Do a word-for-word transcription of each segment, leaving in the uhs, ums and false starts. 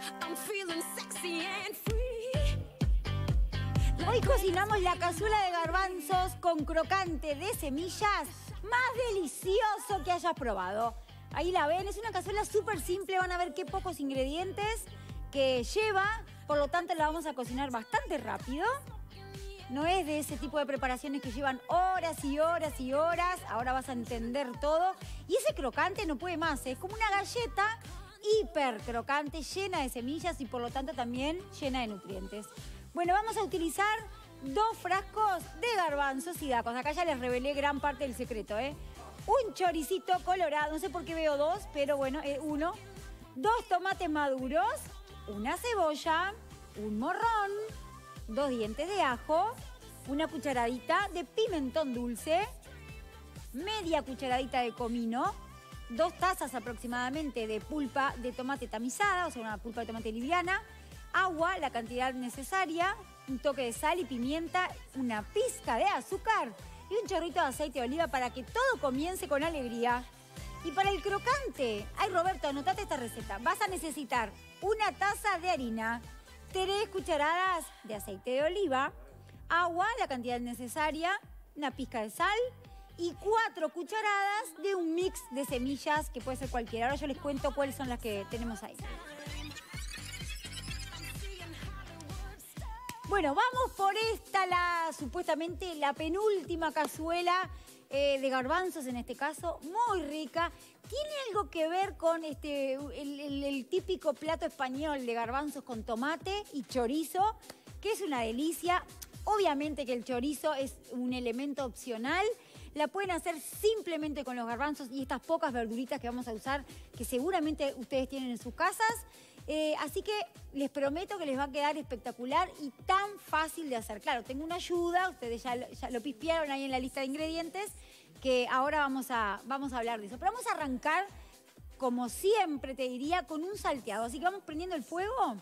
Hoy cocinamos la cazuela de garbanzos con crocante de semillas más delicioso que hayas probado. Ahí la ven, es una cazuela súper simple, van a ver qué pocos ingredientes que lleva, por lo tanto la vamos a cocinar bastante rápido. No es de ese tipo de preparaciones que llevan horas y horas y horas, ahora vas a entender todo. Y ese crocante no puede más, es como una galleta hiper crocante, llena de semillas y por lo tanto también llena de nutrientes. Bueno, vamos a utilizar dos frascos de garbanzos y dacos. Acá ya les revelé gran parte del secreto, ¿eh? Un choricito colorado, no sé por qué veo dos, pero bueno, eh, uno. Dos tomates maduros, una cebolla, un morrón, dos dientes de ajo, una cucharadita de pimentón dulce, media cucharadita de comino, dos tazas aproximadamente de pulpa de tomate tamizada, o sea, una pulpa de tomate liviana, agua, la cantidad necesaria, un toque de sal y pimienta, una pizca de azúcar y un chorrito de aceite de oliva para que todo comience con alegría. Y para el crocante, ay Roberto, anotate esta receta, vas a necesitar una taza de harina, tres cucharadas de aceite de oliva, agua, la cantidad necesaria, una pizca de sal y cuatro cucharadas de un mix de semillas que puede ser cualquiera. Ahora yo les cuento cuáles son las que tenemos ahí. Bueno, vamos por esta, la supuestamente la penúltima cazuela eh, de garbanzos, en este caso, muy rica. Tiene algo que ver con este, el, el, el típico plato español de garbanzos con tomate y chorizo, que es una delicia. Obviamente que el chorizo es un elemento opcional. La pueden hacer simplemente con los garbanzos y estas pocas verduritas que vamos a usar, que seguramente ustedes tienen en sus casas. Eh, así que les prometo que les va a quedar espectacular y tan fácil de hacer. Claro, tengo una ayuda, ustedes ya, ya lo pispearon ahí en la lista de ingredientes, que ahora vamos a, vamos a hablar de eso. Pero vamos a arrancar, como siempre te diría, con un salteado. Así que vamos prendiendo el fuego.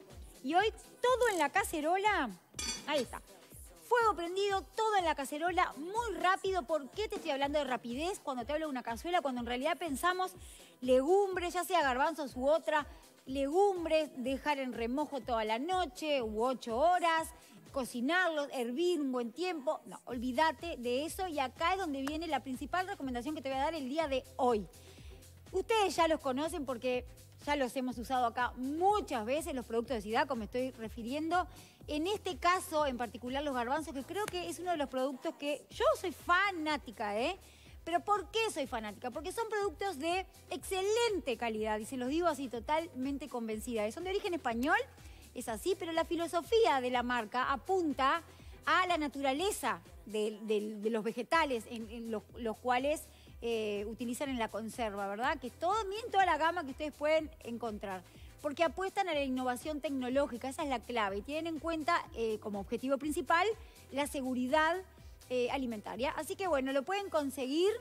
Y hoy todo en la cacerola, ahí está. Fuego prendido, todo en la cacerola, muy rápido. ¿Por qué te estoy hablando de rapidez cuando te hablo de una cazuela? Cuando en realidad pensamos legumbres, ya sea garbanzos u otra, legumbres, dejar en remojo toda la noche u ocho horas, cocinarlos, hervir un buen tiempo. No, olvídate de eso y acá es donde viene la principal recomendación que te voy a dar el día de hoy. Ustedes ya los conocen porque ya los hemos usado acá muchas veces, los productos de Sidaco me estoy refiriendo. En este caso, en particular los garbanzos, que creo que es uno de los productos que yo soy fanática, ¿eh? ¿Pero por qué soy fanática? Porque son productos de excelente calidad y se los digo así totalmente convencida. Son de origen español, es así, pero la filosofía de la marca apunta a la naturaleza de, de, de los vegetales en, en los, los cuales eh, utilizan en la conserva, ¿verdad? Que todo, miren toda la gama que ustedes pueden encontrar. Porque apuestan a la innovación tecnológica, esa es la clave. Y tienen en cuenta eh, como objetivo principal la seguridad Eh, alimentaria. Así que bueno, lo pueden conseguir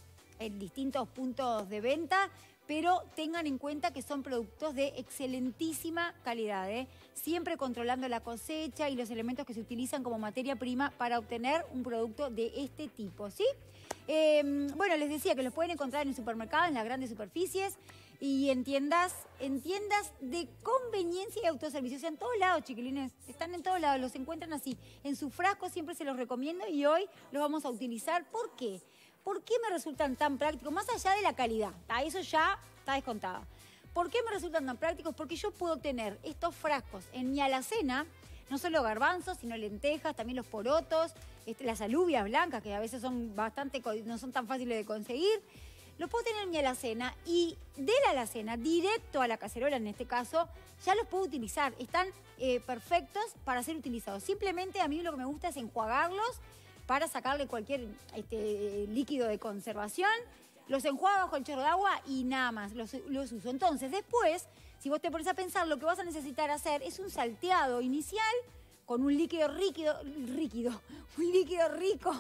en distintos puntos de venta, pero tengan en cuenta que son productos de excelentísima calidad, ¿eh? Siempre controlando la cosecha y los elementos que se utilizan como materia prima para obtener un producto de este tipo, ¿sí? Eh, bueno, les decía que los pueden encontrar en el supermercado, en las grandes superficies y en tiendas, en tiendas de conveniencia y autoservicio. O sea, en todos lados, chiquilines, están en todos lados, los encuentran así. En su frasco siempre se los recomiendo y hoy los vamos a utilizar. ¿Por qué? ¿Por qué me resultan tan prácticos? Más allá de la calidad, ¿tá? Eso ya está descontado. ¿Por qué me resultan tan prácticos? Porque yo puedo tener estos frascos en mi alacena, no solo garbanzos, sino lentejas, también los porotos, este, las alubias blancas, que a veces son bastante, no son tan fáciles de conseguir. Los puedo tener en mi alacena y de la alacena, directo a la cacerola en este caso, ya los puedo utilizar. Están eh, perfectos para ser utilizados. Simplemente a mí lo que me gusta es enjuagarlos para sacarle cualquier este, líquido de conservación. Los enjuago bajo el chorro de agua y nada más, los, los uso. Entonces, después, si vos te pones a pensar, lo que vas a necesitar hacer es un salteado inicial con un líquido líquido, líquido, un líquido rico,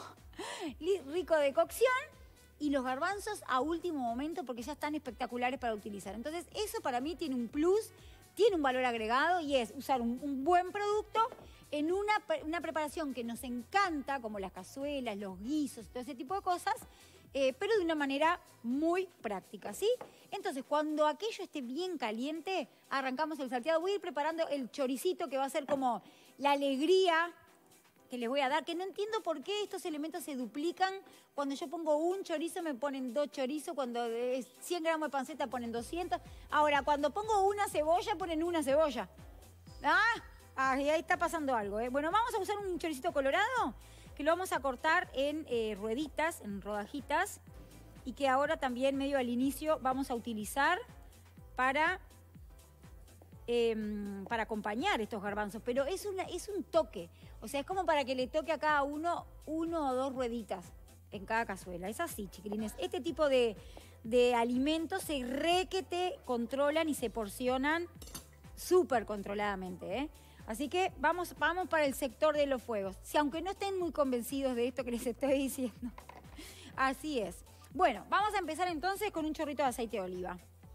rico de cocción y los garbanzos a último momento porque ya están espectaculares para utilizar. Entonces, eso para mí tiene un plus, tiene un valor agregado y es usar un, un buen producto en una, una preparación que nos encanta, como las cazuelas, los guisos, todo ese tipo de cosas, eh, pero de una manera muy práctica, ¿sí? Entonces, cuando aquello esté bien caliente, arrancamos el salteado. Voy a ir preparando el choricito, que va a ser como la alegría que les voy a dar, que no entiendo por qué estos elementos se duplican. Cuando yo pongo un chorizo me ponen dos chorizos, cuando es cien gramos de panceta ponen doscientos. Ahora, cuando pongo una cebolla, ponen una cebolla. ¿Ah? Ah, ahí está pasando algo, ¿eh? Bueno, vamos a usar un choricito colorado, que lo vamos a cortar en eh, rueditas, en rodajitas, y que ahora también medio al inicio vamos a utilizar para... Eh, para acompañar estos garbanzos, pero es, una, es un toque, o sea, es como para que le toque a cada uno uno o dos rueditas en cada cazuela. Es así, chiquilines. Este tipo de, de alimentos se re que te controlan y se porcionan súper controladamente, ¿eh? Así que vamos, vamos para el sector de los fuegos, si aunque no estén muy convencidos de esto que les estoy diciendo. Así es. Bueno, vamos a empezar entonces con un chorrito de aceite de oliva.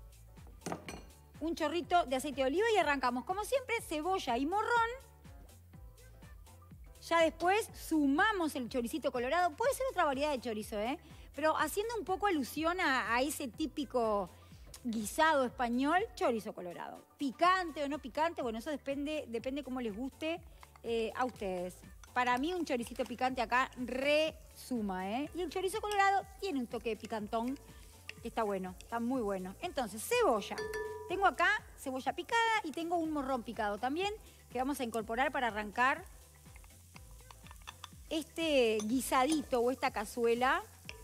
Un chorrito de aceite de oliva y arrancamos. Como siempre, cebolla y morrón. Ya después sumamos el choricito colorado. Puede ser otra variedad de chorizo, ¿eh? Pero haciendo un poco alusión a, a ese típico guisado español, chorizo colorado. Picante o no picante, bueno, eso depende, depende cómo les guste eh, a ustedes. Para mí un choricito picante acá resuma, ¿eh? Y el chorizo colorado tiene un toque de picantón. Está bueno, está muy bueno. Entonces, cebolla. Tengo acá cebolla picada y tengo un morrón picado también que vamos a incorporar para arrancar este guisadito o esta cazuela.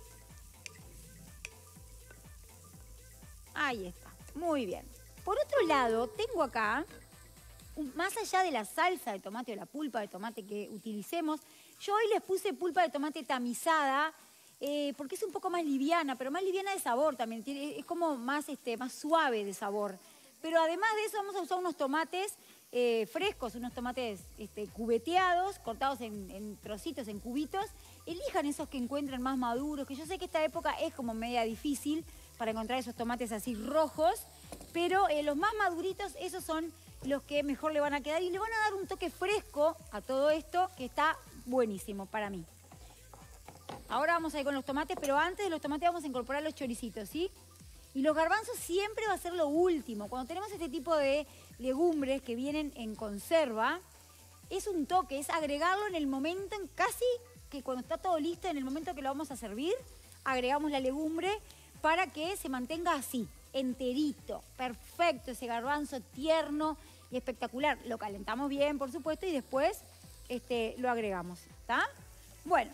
Ahí está, muy bien. Por otro lado, tengo acá, más allá de la salsa de tomate o la pulpa de tomate que utilicemos, yo hoy les puse pulpa de tomate tamizada, Eh, porque es un poco más liviana, pero más liviana de sabor también, tiene, es como más, este, más suave de sabor. Pero además de eso vamos a usar unos tomates eh, frescos, unos tomates este, cubeteados, cortados en, en trocitos, en cubitos. Elijan esos que encuentren más maduros, que yo sé que esta época es como media difícil para encontrar esos tomates así rojos, pero eh, los más maduritos, esos son los que mejor le van a quedar y le van a dar un toque fresco a todo esto que está buenísimo para mí. Ahora vamos a ir con los tomates, pero antes de los tomates vamos a incorporar los choricitos, ¿sí? Y los garbanzos siempre va a ser lo último. Cuando tenemos este tipo de legumbres que vienen en conserva, es un toque, es agregarlo en el momento, en casi que cuando está todo listo, en el momento que lo vamos a servir, agregamos la legumbre para que se mantenga así, enterito, perfecto, ese garbanzo tierno y espectacular. Lo calentamos bien, por supuesto, y después este, lo agregamos, ¿está? Bueno.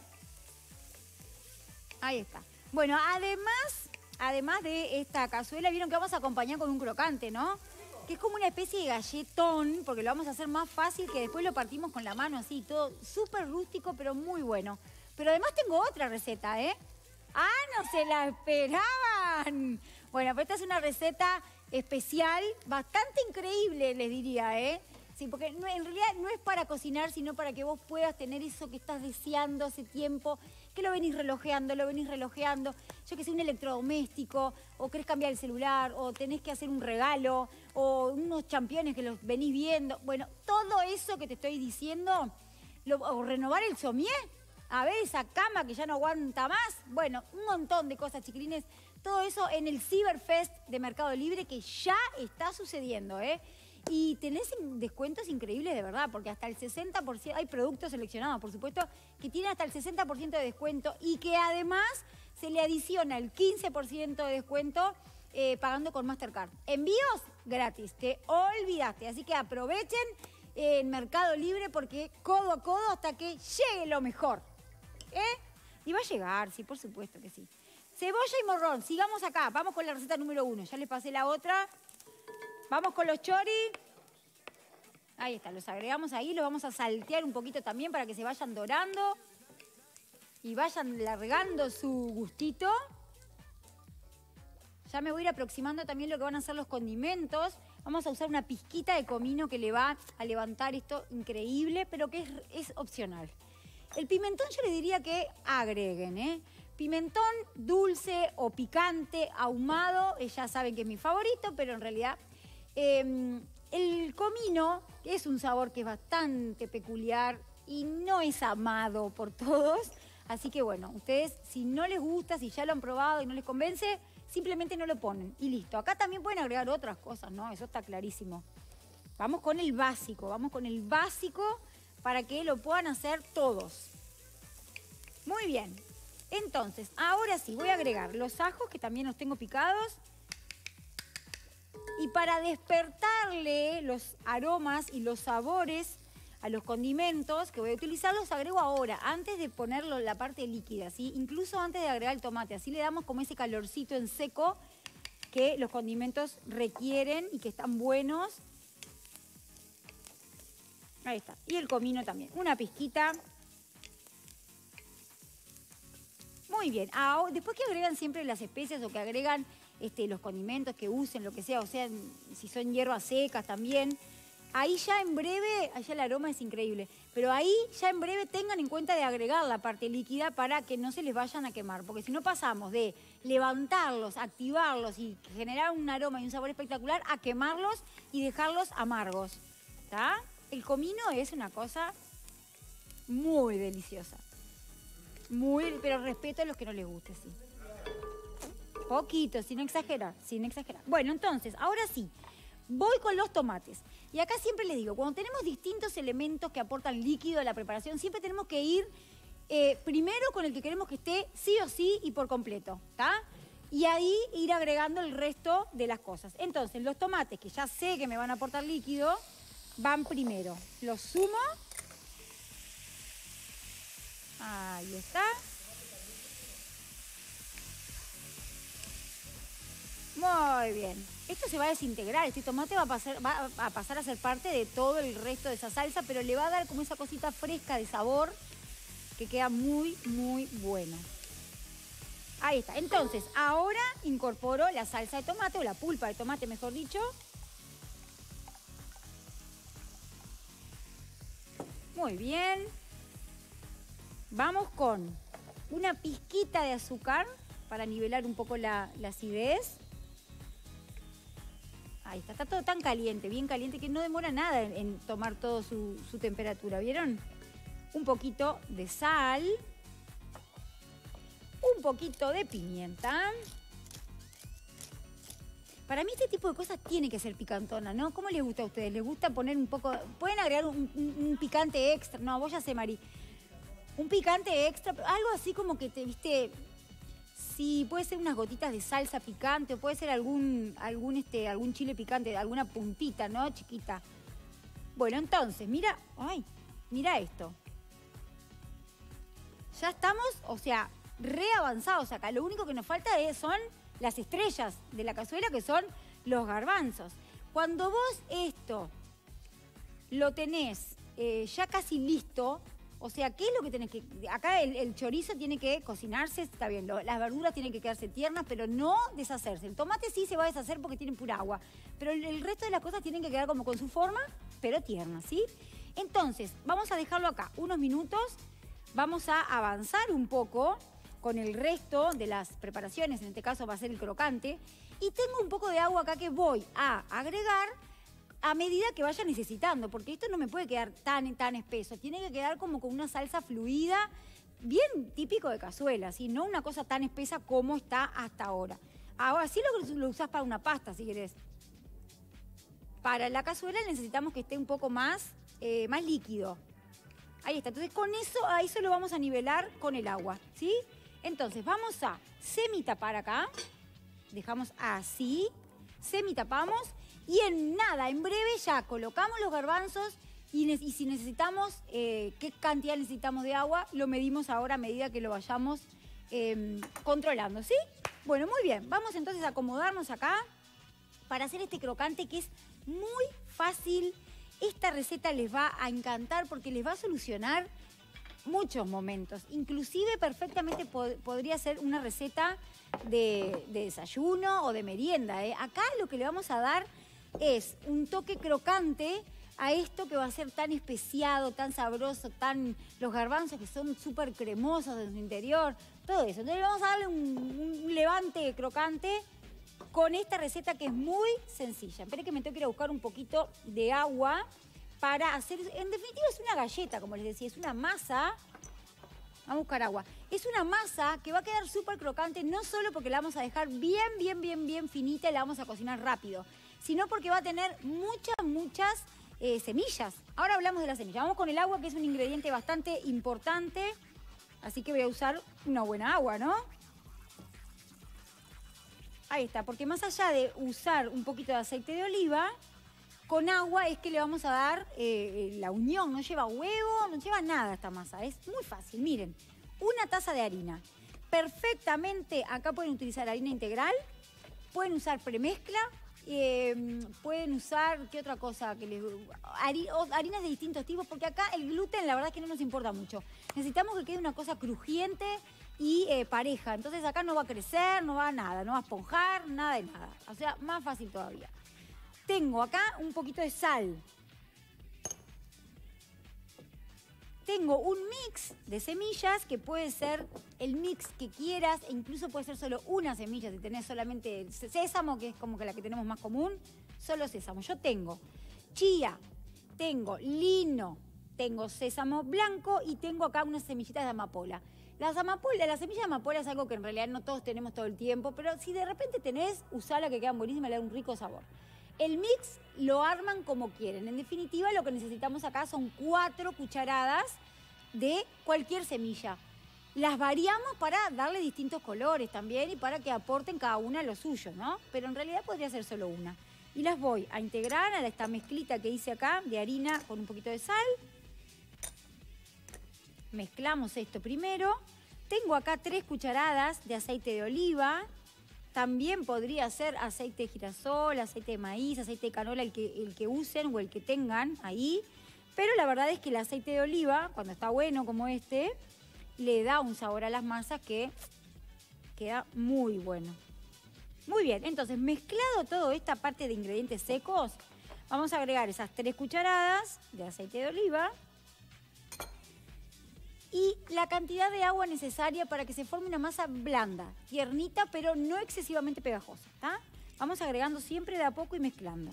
Ahí está. Bueno, además, además de esta cazuela, vieron que vamos a acompañar con un crocante, ¿no? Que es como una especie de galletón, porque lo vamos a hacer más fácil, que después lo partimos con la mano así, todo súper rústico, pero muy bueno. Pero además tengo otra receta, ¿eh? ¡Ah, no se la esperaban! Bueno, pues esta es una receta especial, bastante increíble, les diría, ¿eh? Sí, porque no, en realidad no es para cocinar, sino para que vos puedas tener eso que estás deseando hace tiempo, que lo venís relojeando, lo venís relojeando, yo que sé, un electrodoméstico, o querés cambiar el celular, o tenés que hacer un regalo, o unos championes que los venís viendo. Bueno, todo eso que te estoy diciendo, lo, o renovar el somier, a ver esa cama que ya no aguanta más. Bueno, un montón de cosas, chiquilines. Todo eso en el Cyberfest de Mercado Libre que ya está sucediendo, ¿eh? Y tenés descuentos increíbles de verdad, porque hasta el sesenta por ciento, hay productos seleccionados, por supuesto, que tienen hasta el sesenta por ciento de descuento y que además se le adiciona el quince por ciento de descuento eh, pagando con Mastercard. Envíos gratis, te olvidaste. Así que aprovechen eh, el Mercado Libre porque codo a codo hasta que llegue lo mejor. ¿Eh? Y va a llegar, sí, por supuesto que sí. Cebolla y morrón, sigamos acá, vamos con la receta número uno. Ya les pasé la otra. Vamos con los choris. Ahí está, los agregamos ahí, los vamos a saltear un poquito también para que se vayan dorando y vayan largando su gustito. Ya me voy a ir aproximando también lo que van a ser los condimentos. Vamos a usar una pizquita de comino que le va a levantar esto increíble, pero que es, es opcional. El pimentón yo le diría que agreguen, ¿eh? Pimentón dulce o picante, ahumado, eh, ya saben que es mi favorito, pero en realidad... Eh, el comino es un sabor que es bastante peculiar y no es amado por todos, Así que bueno, ustedes si no les gusta, si ya lo han probado y no les convence, simplemente no lo ponen y listo. Acá también pueden agregar otras cosas, ¿no? Eso está clarísimo. Vamos con el básico, vamos con el básico para que lo puedan hacer todos. Muy bien. Entonces, ahora sí, voy a agregar los ajos, que también los tengo picados. Y para despertarle los aromas y los sabores a los condimentos que voy a utilizar, los agrego ahora, antes de ponerlo en la parte líquida, ¿sí? Incluso antes de agregar el tomate. Así le damos como ese calorcito en seco que los condimentos requieren y que están buenos. Ahí está. Y el comino también. Una pizquita. Muy bien. Ahora, después que agregan siempre las especias o que agregan este, los condimentos que usen, lo que sea, o sea, si son hierbas secas también, ahí ya en breve, allá el aroma es increíble, pero ahí ya en breve tengan en cuenta de agregar la parte líquida para que no se les vayan a quemar, porque si no pasamos de levantarlos, activarlos y generar un aroma y un sabor espectacular a quemarlos y dejarlos amargos, ¿está? El comino es una cosa muy deliciosa. Muy, pero respeto a los que no les guste, sí. Poquito, sin exagerar, sin exagerar. Bueno, entonces, ahora sí, voy con los tomates. Y acá siempre les digo, cuando tenemos distintos elementos que aportan líquido a la preparación, siempre tenemos que ir eh, primero con el que queremos que esté sí o sí y por completo, ¿está? Y ahí ir agregando el resto de las cosas. Entonces, los tomates, que ya sé que me van a aportar líquido, van primero. Los sumo. Ahí está. Muy bien. Esto se va a desintegrar. Este tomate va a, pasar, va a pasar a ser parte de todo el resto de esa salsa, pero le va a dar como esa cosita fresca de sabor que queda muy, muy bueno. Ahí está. Entonces, ahora incorporo la salsa de tomate, o la pulpa de tomate, mejor dicho. Muy bien. Vamos con una pizquita de azúcar para nivelar un poco la, la acidez. Ahí está, está todo tan caliente, bien caliente, que no demora nada en, en tomar todo su, su temperatura, ¿vieron? Un poquito de sal, un poquito de pimienta. Para mí este tipo de cosas tiene que ser picantona, ¿no? ¿Cómo les gusta a ustedes? ¿Les gusta poner un poco...? ¿Pueden agregar un, un, un picante extra? No, vos ya sé, Mari. Un picante extra, algo así como que te, viste... Sí, puede ser unas gotitas de salsa picante, o puede ser algún, algún, este, algún chile picante, alguna puntita, ¿no? Chiquita. Bueno, entonces, mira, ay, mira esto. Ya estamos, o sea, re avanzados acá. Lo único que nos falta es, son las estrellas de la cazuela, que son los garbanzos. Cuando vos esto lo tenés eh, ya casi listo... O sea, ¿qué es lo que tenés que...? Acá el, el chorizo tiene que cocinarse, está bien, lo, las verduras tienen que quedarse tiernas, pero no deshacerse. El tomate sí se va a deshacer porque tiene pura agua, pero el, el resto de las cosas tienen que quedar como con su forma, pero tiernas, ¿sí? Entonces, vamos a dejarlo acá unos minutos, vamos a avanzar un poco con el resto de las preparaciones, en este caso va a ser el crocante, y tengo un poco de agua acá que voy a agregar a medida que vaya necesitando, porque esto no me puede quedar tan, tan espeso. Tiene que quedar como con una salsa fluida, bien típico de cazuela, ¿sí? No una cosa tan espesa como está hasta ahora. Ahora sí lo, lo usás para una pasta, si querés. Para la cazuela necesitamos que esté un poco más, eh, más líquido. Ahí está. Entonces con eso, a eso lo vamos a nivelar con el agua, ¿sí? Entonces vamos a semitapar acá. Dejamos así. Semitapamos. Y en nada, en breve ya colocamos los garbanzos y, y si necesitamos, eh, qué cantidad necesitamos de agua, lo medimos ahora a medida que lo vayamos eh, controlando, ¿sí? Bueno, muy bien. Vamos entonces a acomodarnos acá para hacer este crocante que es muy fácil. Esta receta les va a encantar porque les va a solucionar muchos momentos. Inclusive perfectamente pod podría ser una receta de, de desayuno o de merienda, ¿eh? Acá lo que le vamos a dar es un toque crocante a esto que va a ser tan especiado, tan sabroso, tan los garbanzos que son súper cremosos en su interior, todo eso. Entonces vamos a darle un, un levante crocante con esta receta que es muy sencilla. Esperen que me tengo que ir a buscar un poquito de agua para hacer, en definitiva es una galleta, como les decía, es una masa Vamos a buscar agua. Es una masa que va a quedar súper crocante, no solo porque la vamos a dejar bien, bien, bien, bien finita y la vamos a cocinar rápido, sino porque va a tener muchas, muchas eh, semillas. Ahora hablamos de las semillas. Vamos con el agua, que es un ingrediente bastante importante. Así que voy a usar una buena agua, ¿no? Ahí está, porque más allá de usar un poquito de aceite de oliva, con agua es que le vamos a dar eh, la unión. No lleva huevo, no lleva nada esta masa. Es muy fácil, miren. Una taza de harina. Perfectamente, acá pueden utilizar harina integral, pueden usar premezcla, eh, pueden usar, ¿qué otra cosa? Que les, hari, harinas de distintos tipos, porque acá el gluten la verdad es que no nos importa mucho. Necesitamos que quede una cosa crujiente y eh, pareja. Entonces acá no va a crecer, no va a nada, no va a esponjar, nada de nada. O sea, más fácil todavía. Tengo acá un poquito de sal. Tengo un mix de semillas, que puede ser el mix que quieras, e incluso puede ser solo una semilla, si tenés solamente el sésamo, que es como que la que tenemos más común, solo sésamo. Yo tengo chía, tengo lino, tengo sésamo blanco y tengo acá unas semillitas de amapola. Las amapolas, la semilla de amapola es algo que en realidad no todos tenemos todo el tiempo, pero si de repente tenés, usala, que quedan buenísimas, le da un rico sabor. El mix lo arman como quieren. En definitiva, lo que necesitamos acá son cuatro cucharadas de cualquier semilla. Las variamos para darle distintos colores también y para que aporten cada una lo suyo, ¿no? Pero en realidad podría ser solo una. Y las voy a integrar a esta mezclita que hice acá de harina con un poquito de sal. Mezclamos esto primero. Tengo acá tres cucharadas de aceite de oliva. También podría ser aceite de girasol, aceite de maíz, aceite de canola, el que, el que usen o el que tengan ahí. Pero la verdad es que el aceite de oliva, cuando está bueno como este, le da un sabor a las masas que queda muy bueno. Muy bien, entonces mezclado toda esta parte de ingredientes secos, vamos a agregar esas tres cucharadas de aceite de oliva y la cantidad de agua necesaria para que se forme una masa blanda, tiernita, pero no excesivamente pegajosa, ¿tá? Vamos agregando siempre de a poco y mezclando.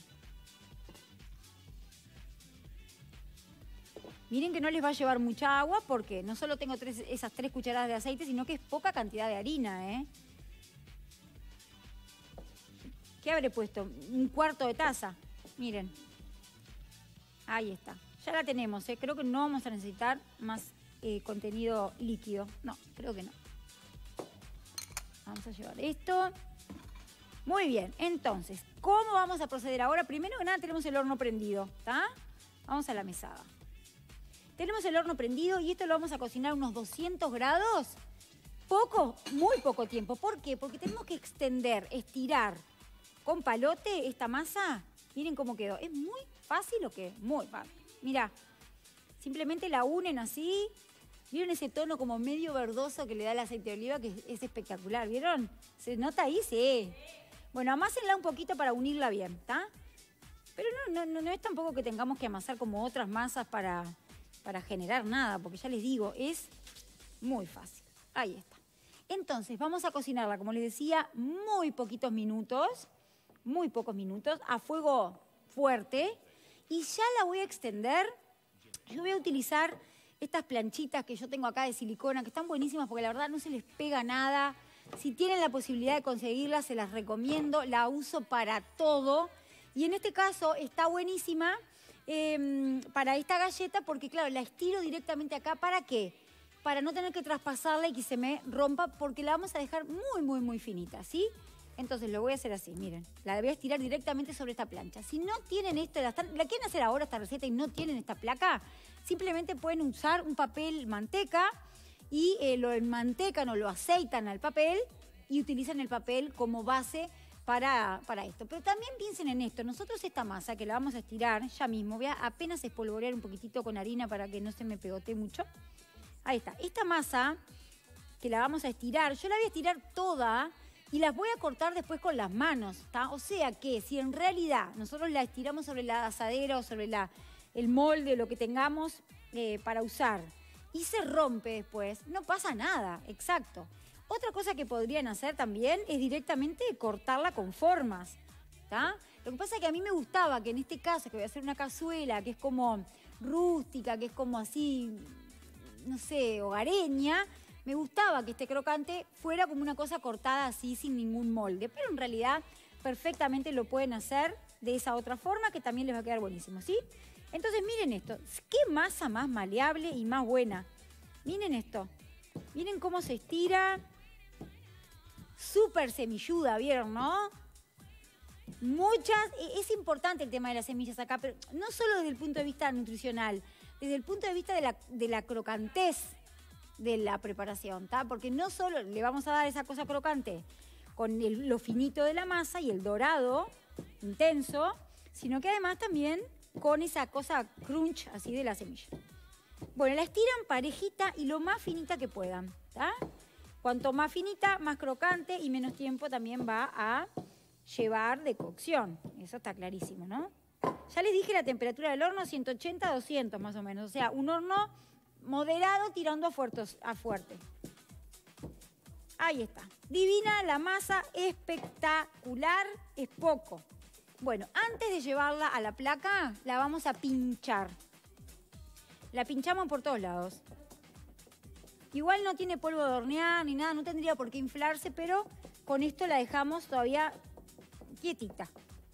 Miren que no les va a llevar mucha agua porque no solo tengo tres, esas tres cucharadas de aceite, sino que es poca cantidad de harina, ¿eh? ¿Qué habré puesto? Un cuarto de taza. Miren. Ahí está. Ya la tenemos, ¿eh? Creo que no vamos a necesitar más Eh, contenido líquido. No, creo que no. Vamos a llevar esto. Muy bien, entonces, ¿cómo vamos a proceder ahora? Primero que nada tenemos el horno prendido, ¿está? Vamos a la mesada. Tenemos el horno prendido y esto lo vamos a cocinar a unos doscientos grados. Poco, muy poco tiempo. ¿Por qué? Porque tenemos que extender, estirar con palote esta masa. Miren cómo quedó. ¿Es muy fácil o qué? Muy fácil. Mirá, simplemente la unen así. ¿Vieron ese tono como medio verdoso que le da el aceite de oliva? Que es, es espectacular, ¿vieron? ¿Se nota ahí? Sí. Bueno, amásenla un poquito para unirla bien, ¿está? Pero no, no, no es tampoco que tengamos que amasar como otras masas para, para generar nada, porque ya les digo, es muy fácil. Ahí está. Entonces, vamos a cocinarla, como les decía, muy poquitos minutos, muy pocos minutos, a fuego fuerte. Y ya la voy a extender. Yo voy a utilizar estas planchitas que yo tengo acá de silicona, que están buenísimas porque la verdad no se les pega nada. Si tienen la posibilidad de conseguirlas, se las recomiendo. La uso para todo. Y en este caso está buenísima eh, para esta galleta porque, claro, la estiro directamente acá. ¿Para qué? Para no tener que traspasarla y que se me rompa, porque la vamos a dejar muy, muy, muy finita, ¿sí? Entonces lo voy a hacer así, miren. La voy a estirar directamente sobre esta plancha. Si no tienen esto, la, están, la quieren hacer ahora esta receta y no tienen esta placa, simplemente pueden usar un papel manteca y eh, lo enmantecan o lo aceitan al papel y utilizan el papel como base para, para esto. Pero también piensen en esto. Nosotros esta masa que la vamos a estirar ya mismo, voy a apenas espolvorear un poquitito con harina para que no se me pegotee mucho. Ahí está. Esta masa que la vamos a estirar, yo la voy a estirar toda y las voy a cortar después con las manos, ¿tá? O sea que si en realidad nosotros la estiramos sobre la asadera o sobre la, el molde o lo que tengamos eh, para usar y se rompe después, no pasa nada, exacto. Otra cosa que podrían hacer también es directamente cortarla con formas, ¿tá? Lo que pasa es que a mí me gustaba que en este caso, que voy a hacer una cazuela, que es como rústica, que es como así no sé, hogareña, me gustaba que este crocante fuera como una cosa cortada así, sin ningún molde. Pero en realidad perfectamente lo pueden hacer de esa otra forma, que también les va a quedar buenísimo, ¿sí? Entonces miren esto, qué masa más maleable y más buena. Miren esto, miren cómo se estira. Súper semilluda, ¿vieron, no? Muchas, es importante el tema de las semillas acá, pero no solo desde el punto de vista nutricional, desde el punto de vista de la, de la crocantez de la preparación, ¿tá? Porque no solo le vamos a dar esa cosa crocante con el, lo finito de la masa y el dorado intenso, sino que además también con esa cosa crunch así de la semilla. Bueno, la estiran parejita y lo más finita que puedan, ¿tá? Cuanto más finita, más crocante y menos tiempo también va a llevar de cocción. Eso está clarísimo, ¿no? Ya les dije la temperatura del horno, ciento ochenta a doscientos más o menos. O sea, un horno moderado tirando a, fuertes, a fuerte. Ahí está. Divina la masa, espectacular, es poco. Bueno, antes de llevarla a la placa, la vamos a pinchar. La pinchamos por todos lados. Igual no tiene polvo de hornear ni nada, no tendría por qué inflarse, pero con esto la dejamos todavía quietita.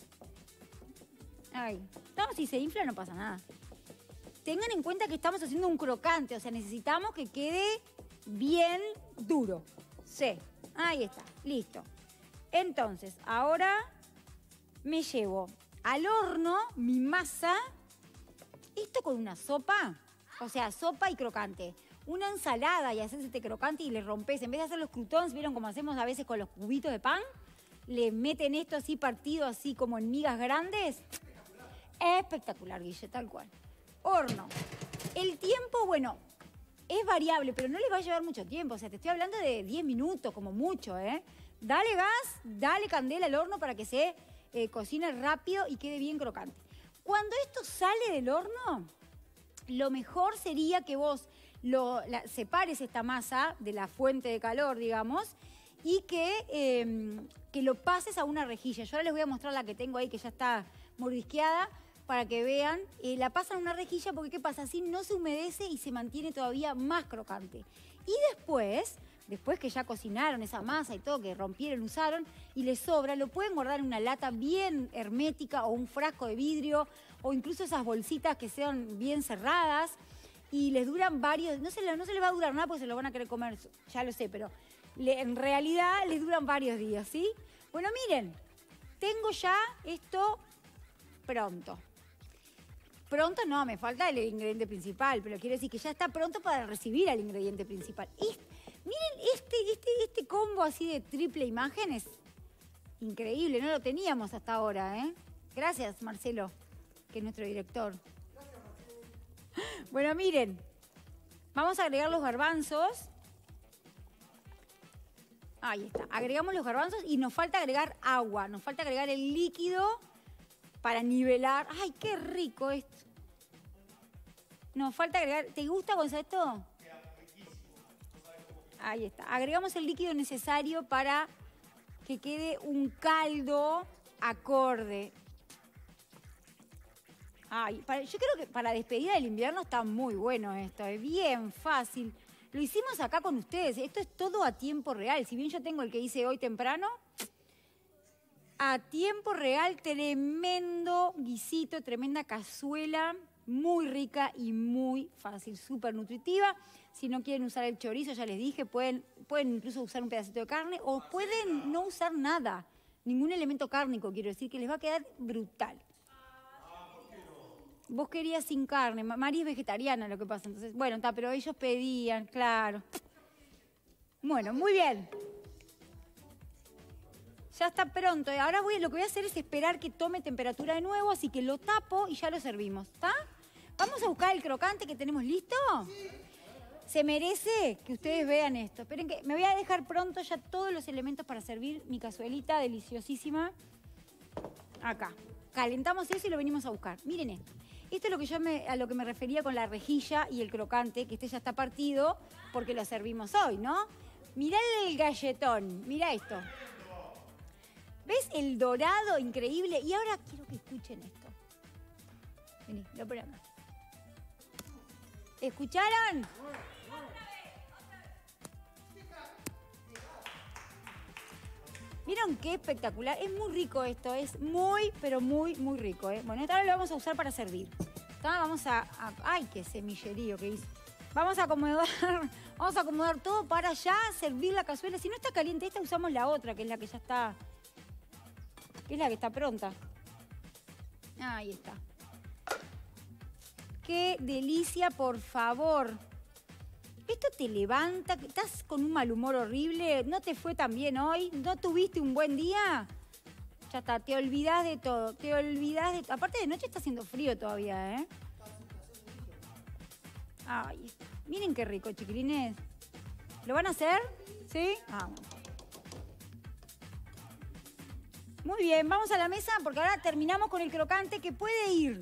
Ahí. No, si se infla no pasa nada. Tengan en cuenta que estamos haciendo un crocante, o sea, necesitamos que quede bien duro. Sí, ahí está, listo. Entonces, ahora me llevo al horno mi masa. Esto con una sopa, o sea, sopa y crocante. Una ensalada y haces este crocante y le rompes. En vez de hacer los croutons, ¿vieron cómo hacemos a veces con los cubitos de pan? Le meten esto así partido, así como en migas grandes. Espectacular, Guille, tal cual. Horno. El tiempo, bueno, es variable, pero no les va a llevar mucho tiempo. O sea, te estoy hablando de diez minutos, como mucho, ¿eh? Dale gas, dale candela al horno para que se eh, cocine rápido y quede bien crocante. Cuando esto sale del horno, lo mejor sería que vos lo, la, separes esta masa de la fuente de calor, digamos, y que, eh, que lo pases a una rejilla. Yo ahora les voy a mostrar la que tengo ahí, que ya está mordisqueada, para que vean. Eh, la pasan a una rejilla porque, ¿qué pasa? Así no se humedece y se mantiene todavía más crocante. Y después, después que ya cocinaron esa masa y todo, que rompieron, usaron, y les sobra, lo pueden guardar en una lata bien hermética o un frasco de vidrio, o incluso esas bolsitas que sean bien cerradas, y les duran varios, no se, no se les va a durar nada porque se lo van a querer comer, ya lo sé, pero le, en realidad les duran varios días, ¿sí? Bueno, miren, tengo ya esto pronto. Pronto no, me falta el ingrediente principal, pero quiero decir que ya está pronto para recibir al ingrediente principal. Y, miren, este, este, este combo así de triple imagen es increíble, no lo teníamos hasta ahora, ¿eh? Gracias, Marcelo, que es nuestro director. Bueno, miren, vamos a agregar los garbanzos. Ahí está, agregamos los garbanzos y nos falta agregar agua, nos falta agregar el líquido para nivelar. ¡Ay, qué rico esto! Nos falta agregar... ¿Te gusta, Gonzalo, esto? Ahí está. Agregamos el líquido necesario para que quede un caldo acorde. Ay, para, yo creo que para despedida del invierno está muy bueno esto, es bien fácil. Lo hicimos acá con ustedes, esto es todo a tiempo real. Si bien yo tengo el que hice hoy temprano, a tiempo real, tremendo guisito, tremenda cazuela, muy rica y muy fácil, súper nutritiva. Si no quieren usar el chorizo, ya les dije, pueden, pueden incluso usar un pedacito de carne o pueden no usar nada, ningún elemento cárnico, quiero decir, que les va a quedar brutal. Vos querías sin carne, Mari es vegetariana lo que pasa, entonces, bueno, está, pero ellos pedían, claro. Bueno, muy bien. Ya está pronto. Ahora voy, lo que voy a hacer es esperar que tome temperatura de nuevo, así que lo tapo y ya lo servimos, ¿está? Vamos a buscar el crocante que tenemos listo. Se merece que ustedes vean esto. Esperen que me voy a dejar pronto ya todos los elementos para servir mi cazuelita deliciosísima. Acá. Calentamos eso y lo venimos a buscar. Miren esto. Esto es lo que yo me, a lo que me refería con la rejilla y el crocante, que este ya está partido porque lo servimos hoy, ¿no? Mirá el galletón, mirá esto. ¿Ves el dorado increíble? Y ahora quiero que escuchen esto. Vení, lo ponemos. ¿Escucharon? ¿Vieron qué espectacular? Es muy rico esto, es muy, pero muy, muy rico, ¿eh? Bueno, ahora lo vamos a usar para servir. Entonces vamos a, a... ¡Ay, qué semillerío que hice! Vamos a acomodar, vamos a acomodar todo para ya servir la cazuela. Si no está caliente esta, usamos la otra, que es la que ya está... que es la que está pronta. Ahí está. ¡Qué delicia, por favor! Esto te levanta, estás con un mal humor horrible, no te fue tan bien hoy, no tuviste un buen día. Ya está, te olvidás de todo, te olvidás de... Aparte de noche está haciendo frío todavía, ¿eh? Ay, miren qué rico, chiquilines. ¿Lo van a hacer? ¿Sí? Ah. Muy bien, vamos a la mesa porque ahora terminamos con el crocante que puede ir.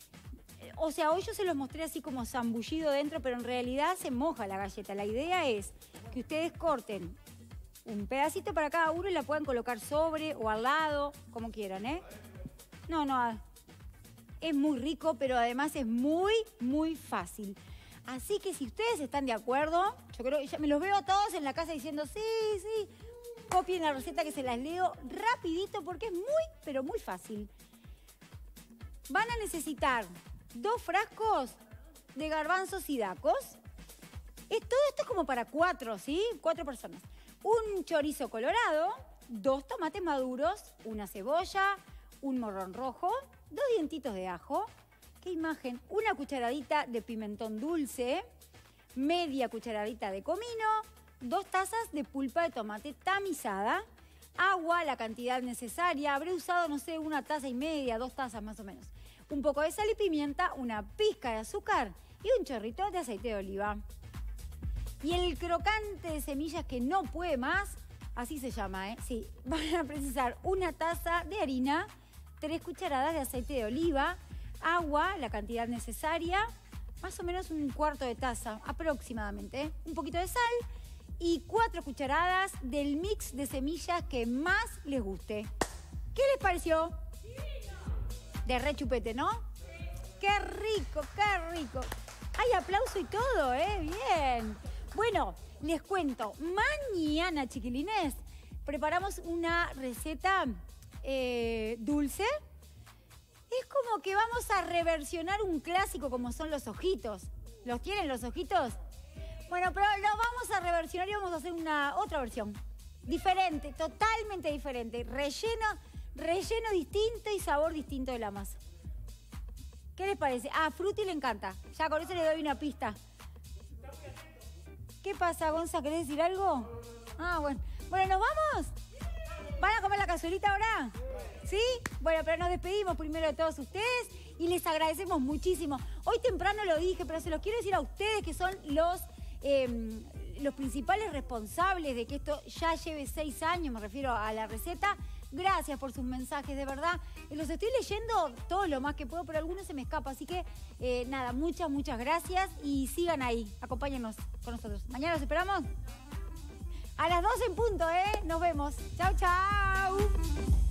O sea, hoy yo se los mostré así como zambullido dentro, pero en realidad se moja la galleta. La idea es que ustedes corten un pedacito para cada uno y la puedan colocar sobre o al lado, como quieran, ¿eh? No, no, es muy rico, pero además es muy, muy fácil. Así que si ustedes están de acuerdo, yo creo que ya me los veo a todos en la casa diciendo sí, sí, copien la receta que se las leo rapidito porque es muy, pero muy fácil. Van a necesitar dos frascos de garbanzos y dacos. Es, todo esto es como para cuatro, ¿sí? Cuatro personas. Un chorizo colorado, dos tomates maduros, una cebolla, un morrón rojo, dos dientitos de ajo. ¿Qué imagen? Una cucharadita de pimentón dulce, media cucharadita de comino, dos tazas de pulpa de tomate tamizada, agua, la cantidad necesaria. Habré usado, no sé, una taza y media, dos tazas más o menos. Un poco de sal y pimienta, una pizca de azúcar y un chorrito de aceite de oliva. Y el crocante de semillas que no puede más, así se llama, ¿eh? Sí, van a precisar una taza de harina, tres cucharadas de aceite de oliva, agua, la cantidad necesaria, más o menos un cuarto de taza aproximadamente, ¿eh? Un poquito de sal y cuatro cucharadas del mix de semillas que más les guste. ¿Qué les pareció? De re chupete, ¿no? ¡Qué rico, qué rico! Hay aplauso y todo, ¿eh? Bien. Bueno, les cuento. Mañana, chiquilines, preparamos una receta eh, dulce. Es como que vamos a reversionar un clásico como son los ojitos. ¿Los tienen los ojitos? Bueno, pero lo vamos a reversionar y vamos a hacer una otra versión. Diferente, totalmente diferente. Relleno... Relleno distinto y sabor distinto de la masa. ¿Qué les parece? Ah, Fruti le encanta. Ya con eso le doy una pista. ¿Qué pasa, Gonza? ¿Querés decir algo? Ah, bueno. Bueno, ¿nos vamos? ¿Van a comer la cazuelita ahora? ¿Sí? Bueno, pero nos despedimos primero de todos ustedes y les agradecemos muchísimo. Hoy temprano lo dije, pero se los quiero decir a ustedes que son los... Eh, los principales responsables de que esto ya lleve seis años, me refiero a la receta. Gracias por sus mensajes, de verdad. Los estoy leyendo todo lo más que puedo, pero algunos se me escapa. Así que, eh, nada, muchas, muchas gracias. Y sigan ahí, acompáñennos con nosotros. Mañana los esperamos a las doce en punto, ¿eh? Nos vemos. Chau, chau.